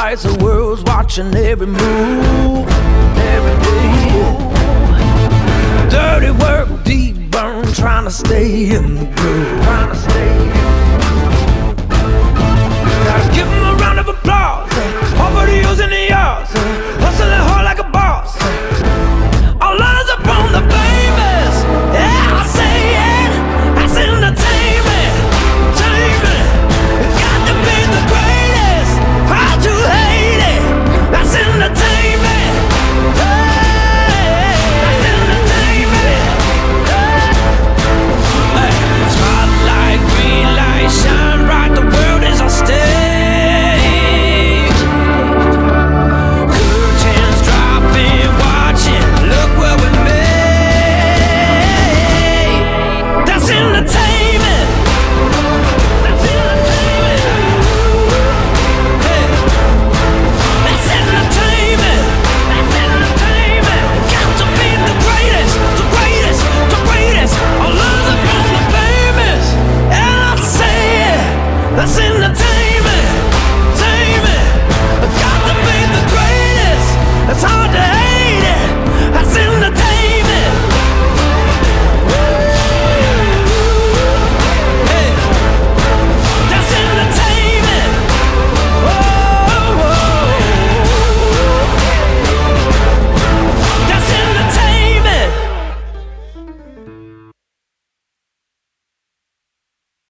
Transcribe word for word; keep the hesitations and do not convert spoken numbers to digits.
lights, the world's watching every move, every move. Dirty work, deep burn, trying to stay in the groove, trying to stay in the groove. Gotta give 'em a round of applause, all for the use in the yards, hustling hard like a boss. All eyes up on the bay.